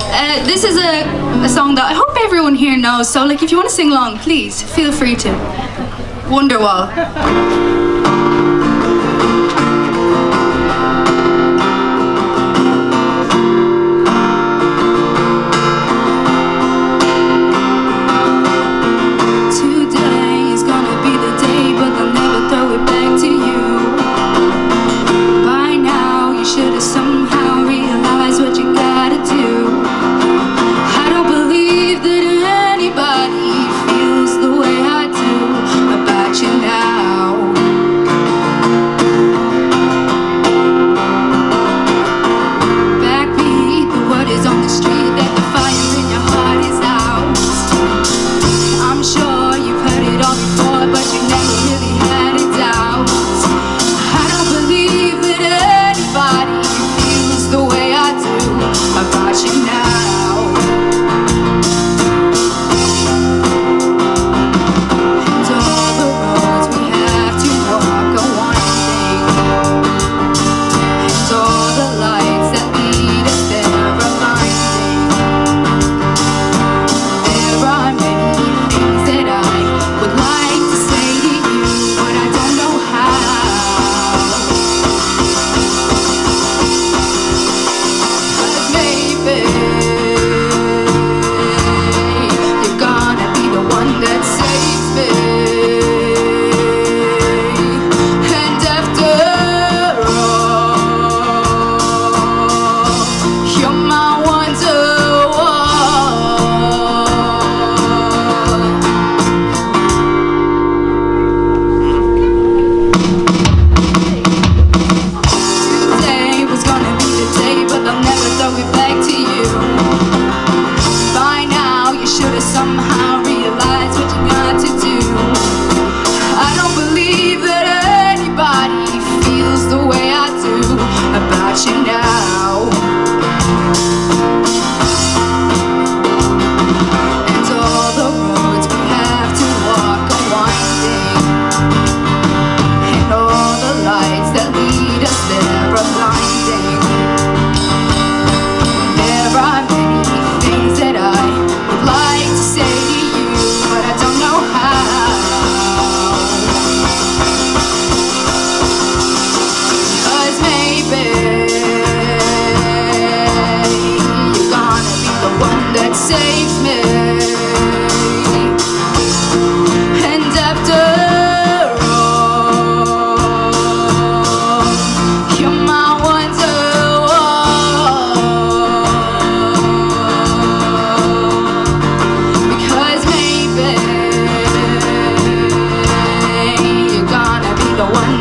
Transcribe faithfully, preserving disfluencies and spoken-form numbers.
Uh, this is a, a song that I hope everyone here knows, so like if you want to sing along, please feel free to. Wonderwall. Somehow realize what you got to do. I don't believe that anybody feels the way I do about you now. And all the roads we have to walk are winding, and all the lights that lead us there are blinding. There are many things that I would like to say to you, but I don't know how. Cause maybe you're gonna be the one that saves me. And after all, you're my Wonderwall. Because maybe you're gonna be the one